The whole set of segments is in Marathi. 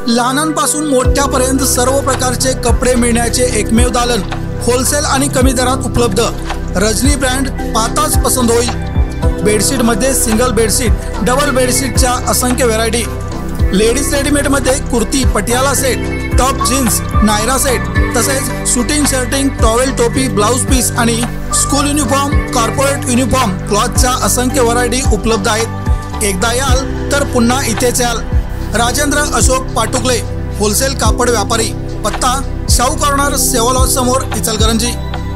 लहानांपासून मोठ्यापर्यंत सर्व प्रकारचे कपडे मिळण्याचे एकमेव दालन होलसेल आणि कमी दरात उपलब्ध। रजनी ब्रँड, पाताच पसंत होईल। बेडशीट मध्ये सिंगल बेडशीट, डबल बेडशीटच्या असंख्य व्हरायटी। लेडीज रेडीमेड मध्ये kurti, Patiala set, top jeans, Naira set, तसेच शूटिंग शर्टिंग, टॉवेल, टोपी, ब्लाउज पीस आणि स्कूल युनिफॉर्म, कॉर्पोरेट युनिफॉर्म, क्लॉथच्या असंख्य व्हरायटी उपलब्ध आहेत। एकदा याल तर पुन्हा इथेच याल। राजेंद्र अशोक पाटुकले, होलसेल कापड व्यापारी, पत्ता शाहू कॉर्नर, सेवा लॉज समोर, इचलकरंजी।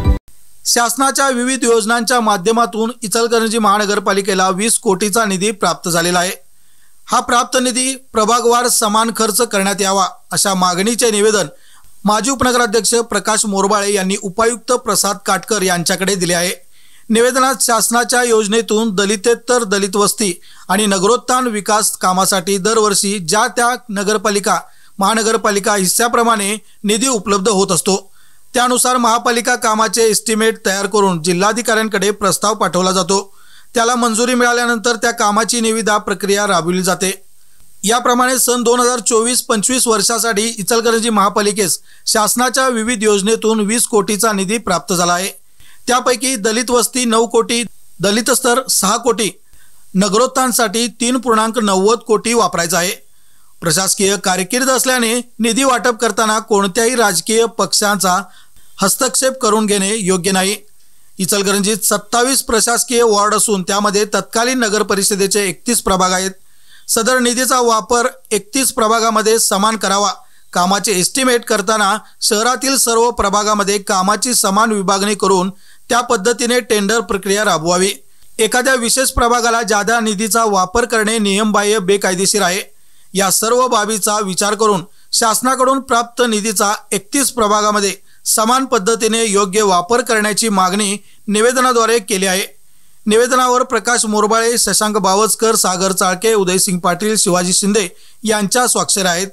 शासनाच्या विविध योजनांच्या माध्यमातून इचलकरंजी महानगरपालिकेला 20 कोटीचा निधी प्राप्त झालेला आहे। हा प्राप्त निधी प्रभागवार समान खर्च करण्यात यावा अशा मागणीचे निवेदन माजी उपनगराध्यक्ष प्रकाश मोरबाळे यांनी उपायुक्त प्रसाद काटकर यांच्याकडे दिले आहे। निवेदनात शासनाच्या योजनेतून दलितेतर दलित वस्ती आणि नगरोत्थान विकास कामासाठी दरवर्षी ज्या त्या नगरपालिका महानगरपालिका हिस्साप्रमाणे निधी उपलब्ध होत असतो, त्यानुसार महापालिका कामाचे एस्टिमेट तयार करून जिल्हाधिकाऱ्यांकडे प्रस्ताव पाठवला जातो। त्याला मंजुरी मिळाल्यानंतर त्या कामाची निविदा प्रक्रिया राबवली जाते। याप्रमाणे सन 2024-25 वर्षासाठी इचलकरंजी महापालिकेस शासनाच्या विविध योजनेतून 20 कोटीचा निधी प्राप्त झाला आहे। त्यापैकी दलित वस्ती 9 कोटी, दलित स्तर 6 कोटी, नगरोत्थानसाठी 3.90 कोटी वापरायचा आहे। प्रशासकीय कारकीर्द असल्याने निधी वाटप करताना कोणत्याही राजकीय पक्षांचा हस्तक्षेप करून घेणे योग्य नाही। इचलकरंजीत 27 प्रशासकीय वॉर्ड असून त्यामध्ये तत्कालीन नगर परिषदेचे 31 प्रभाग आहेत। सदर निधीचा वापर 31 प्रभागामध्ये समान करावा। कामाचे एस्टिमेट करताना शहरातील सर्व प्रभागामध्ये कामाची समान विभागणी करून त्या पद्धतीने टेंडर प्रक्रिया राबवावी। एखाद्या विशेष प्रभागाला जादा निधीचा वापर करणे नियमबाह्य, बेकायदेशीर आहे। या सर्व बाबीचा विचार करून शासनाकडून प्राप्त निधीचा 31 प्रभागामध्ये समान पद्धतीने योग्य वापर करण्याची मागणी निवेदनाद्वारे केली आहे। निवेदनावर प्रकाश मोरबाळे, शशांक बावचकर, सागर चाळके, उदयसिंग पाटील, शिवाजी शिंदे यांच्या स्वाक्षऱ्या आहेत।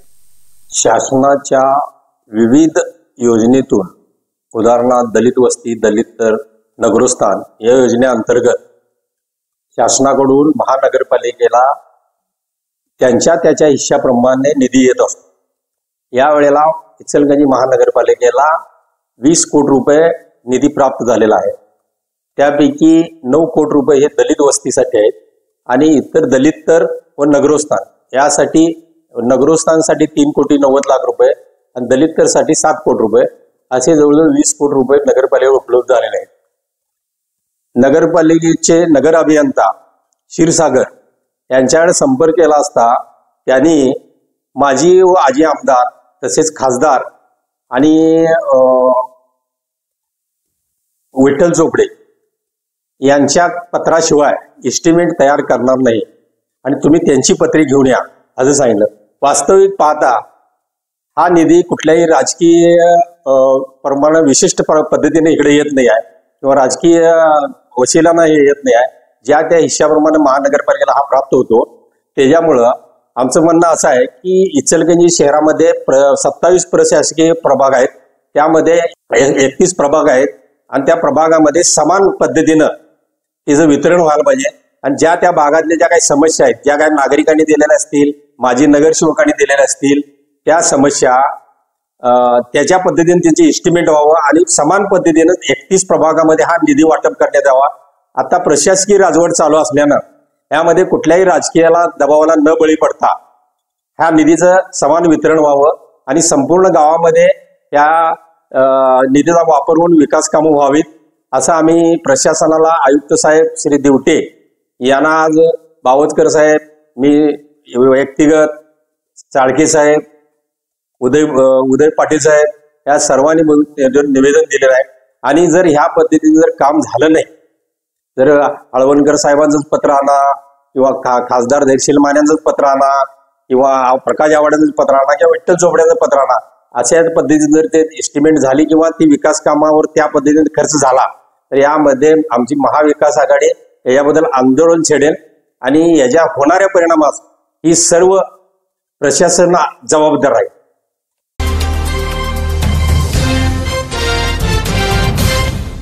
शासनाच्या विविध योजनेतून उदाहरणार्थ दलित वस्ती, दलित नगरोत्थान या योजनेअंतर्गत शासनाकडून महानगरपालिकेला त्याच्या हिश्श्याप्रमाणे निधी येत असतो। यावेळेला इचलकरंजी महानगरपालिकेला 20 कोटी रुपये निधी प्राप्त झालेला आहे। त्यापैकी 9 कोटी रुपये हे दलित वस्तीसाठी आहेत आणि इतर दलितर व नगरोत्थान यासाठी नगरोत्थानसाठी 3,90,00,000 रुपये आणि दलितरसाठी 7 कोटी रुपये असे जवळजवळ 20 कोटी रुपये नगरपालिकेला उपलब्ध झालेले आहेत। नगरपालिकेचे नगर अभियंता क्षीरसागर यांच्याकडे संपर्क केला असता त्यांनी माजी व आजी आमदार तसेच खासदार आणि विठ्ठल चोपडे यांच्या पत्राशिवाय एस्टिमेट तयार करणार नाही आणि तुम्ही त्यांची पत्रे घेऊन या असं सांगितलं। वास्तविक पाहता हा निधी कुठल्याही राजकीय प्रमाणे विशिष्ट पद्धतीने इकडे येत नाही आहे किंवा राजकीय वशिलांना हे येत नाही आहे। ज्या त्या हिश्श्याप्रमाणे महानगरपालिकेला हा प्राप्त होतो। त्याच्यामुळं आमचं म्हणणं असं आहे की इचलकरंजी शहरामध्ये 27 प्रशासकीय प्रभाग आहेत, त्यामध्ये 31 प्रभाग आहेत आणि त्या प्रभागामध्ये समान पद्धतीनं तिचं वितरण व्हायला पाहिजे आणि ज्या त्या भागातल्या ज्या काही समस्या आहेत, ज्या काही नागरिकांनी दिलेल्या असतील, माजी नगरसेवकांनी दिलेल्या असतील, त्या समस्या त्याच्या पद्धतीने त्यांची एस्टिमेट व्हावं आणि समान पद्धतीनं 31 प्रभागामध्ये हा निधी वाटप करण्यात यावा। आता प्रशासकीय राजवट चालू असल्यानं यामध्ये कुठल्याही राजकीयाला दबावाला न बळी पडता ह्या निधीचं समान वितरण व्हावं आणि संपूर्ण गावामध्ये या निधीचा वापर होऊन विकास कामं व्हावीत असं आम्ही प्रशासनाला आयुक्त साहेब श्री दिवटे यांना आज बावचकर साहेब, मी व्यक्तिगत चाळके साहेब, उदय पाटील साहेब या सर्वांनी निवेदन दिलेलं आहे। आणि जर ह्या पद्धतीने जर काम झालं नाही, जर हळवणकर साहेबांचंच पत्र आणा किंवा खासदार धैर्यशील मान्यांचंच पत्र आणा किंवा प्रकाश आवाड्यांचंच पत्र आणा किंवा विठ्ठल चोपड्याचं पत्र आणा, अशा पद्धतीने जर ते एस्टिमेट झाली किंवा ती विकास कामावर त्या पद्धतीने खर्च झाला तर यामध्ये आमची महाविकास आघाडी याच्याबद्दल आंदोलन छेडेल आणि याच्या होणाऱ्या परिणामास ही सर्व प्रशासन जबाबदार आहे।